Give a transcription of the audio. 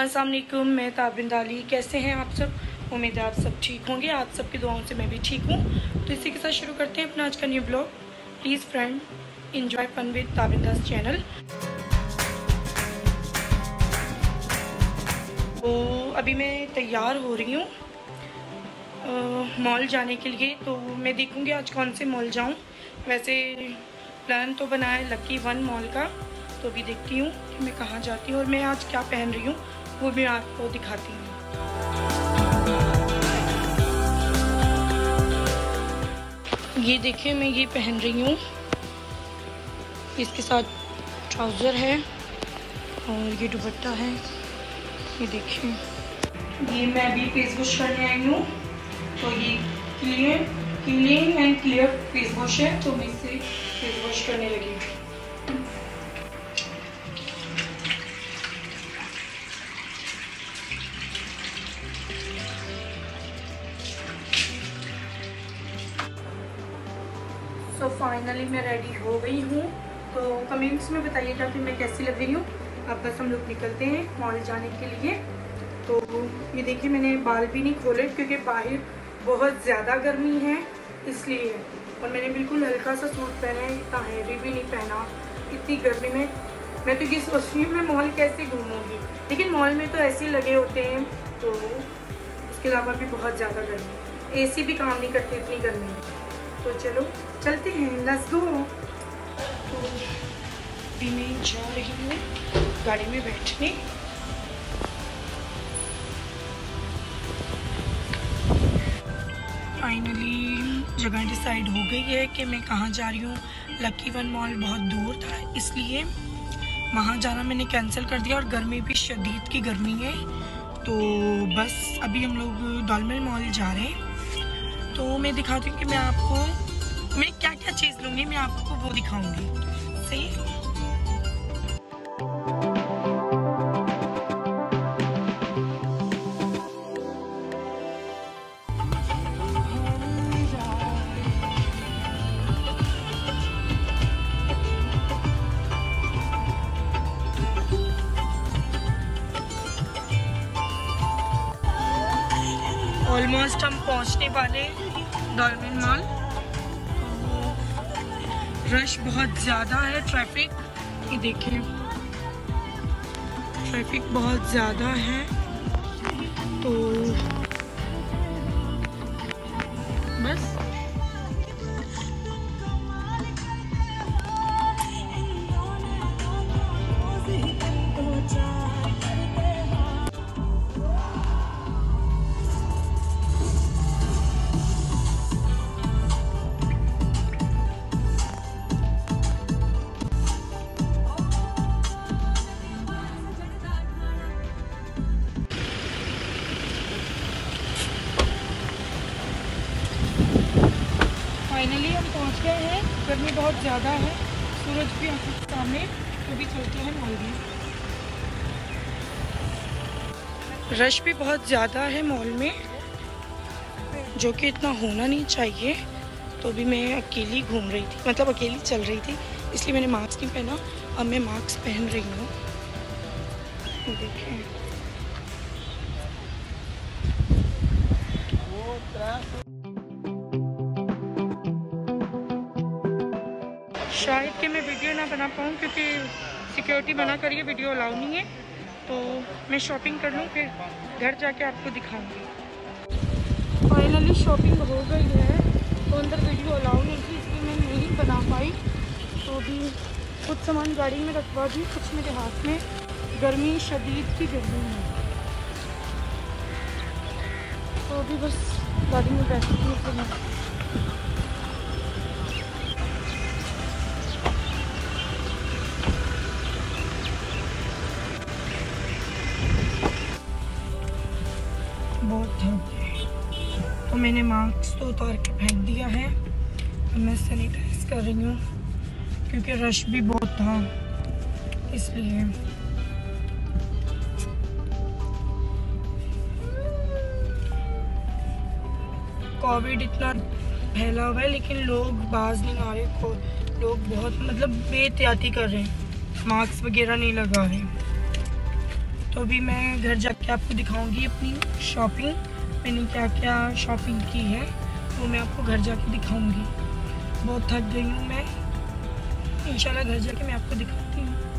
अस्सलाम वालेकुम, मैं ताबिंदा अली। कैसे हैं आप सब? उम्मीद है आप सब ठीक होंगे। आप सबकी दुआओं से मैं भी ठीक हूँ। तो इसी के साथ शुरू करते हैं अपना आज का new blog. Please friend, enjoy fun with ताबिंदास चैनल। तो अभी मैं तैयार हो रही हूँ मॉल जाने के लिए। तो मैं देखूँगी आज कौन से मॉल जाऊँ। वैसे प्लान तो बना है लकी वन मॉल का, तो अभी देखती हूँ कि मैं कहाँ जाती हूँ और मैं आज क्या पहन रही हूँ वो भी आपको दिखाती हूँ। ये देखिए, मैं ये पहन रही हूँ, इसके साथ ट्राउज़र है और ये दुपट्टा है। ये देखिए, ये मैं अभी फेस वॉश करने आई हूँ। तो ये Clean and Clear face wash है, तो मैं इसे फेस वॉश करने लगी। तो फाइनली मैं रेडी हो गई हूँ। तो कमेंट्स में बताइएगा कि मैं कैसी लग रही हूँ। अब बस हम लोग निकलते हैं मॉल जाने के लिए। तो ये देखिए, मैंने बाल भी नहीं खोले क्योंकि बाहर बहुत ज़्यादा गर्मी है इसलिए। और मैंने बिल्कुल हल्का सा सूट पहना है, इतना हैवी भी नहीं पहना। इतनी गर्मी में मैं तो ये सोच रही हूँ मैं मॉल कैसे घूमूँगी, लेकिन मॉल में तो ऐसे ही लगे होते हैं। तो उसके अलावा भी बहुत ज़्यादा गर्मी, AC भी काम नहीं करते इतनी गर्मी में। तो चलो चलते हैं, लेट्स गो। तो अभी मैं जा रही हूँ गाड़ी में बैठने। फाइनली जगह डिसाइड हो गई है कि मैं कहाँ जा रही हूँ। लकी वन मॉल बहुत दूर था, इसलिए वहाँ जाना मैंने कैंसिल कर दिया। और गर्मी भी शदीद की गर्मी है, तो बस अभी हम लोग डॉलमेन मॉल जा रहे हैं। तो मैं दिखाती हूँ कि मैं क्या क्या चीज़ लूँगी, मैं आपको वो दिखाऊंगी। सही है। ऑलमोस्ट हम पहुंचने वाले डॉलमेन मॉल। रश बहुत ज़्यादा है, ट्रैफिक, ये देखिए ट्रैफिक बहुत ज़्यादा है। तो बस फाइनली हम पहुंच गए हैं। गर्मी बहुत ज़्यादा है, सूरज भी आंखों के सामने। तो भी चलते हैं मॉल में। रश भी बहुत ज़्यादा है मॉल में, जो कि इतना होना नहीं चाहिए। तो भी मैं अकेली घूम रही थी, मतलब अकेली चल रही थी, इसलिए मैंने मास्क नहीं पहना। अब मैं मास्क पहन रही हूँ। देखें, शायद कि मैं वीडियो ना बना पाऊँ क्योंकि सिक्योरिटी मना करिए, वीडियो अलाउ नहीं है। तो मैं शॉपिंग कर लूँ, फिर घर जाके आपको दिखाऊंगी। फाइनली शॉपिंग हो गई है, तो अंदर वीडियो अलाउ नहीं थी, इसलिए मैं नहीं बना पाई। तो भी कुछ सामान गाड़ी में रखवा दी, कुछ मेरे हाथ में। गर्मी शदीद की गर्मी है, तो अभी बस गाड़ी में बैठी हूँ। तो मैं बहुत थक गई, तो मैंने मास्क तो उतार के फेंक दिया है। अब मैं सैनिटाइज कर रही हूँ क्योंकि रश भी बहुत था, इसलिए। कोविड इतना फैला हुआ है, लेकिन लोग बाज नहीं आ रहे। लोग बहुत मतलब बेहतियाती कर रहे हैं, मास्क वगैरह नहीं लगा रहे। तो अभी मैं घर जाके आपको दिखाऊंगी अपनी शॉपिंग, मैंने क्या क्या शॉपिंग की है वो मैं आपको घर जाके दिखाऊंगी। बहुत थक गई हूँ मैं, इंशाल्लाह घर जाके मैं आपको दिखाती हूँ।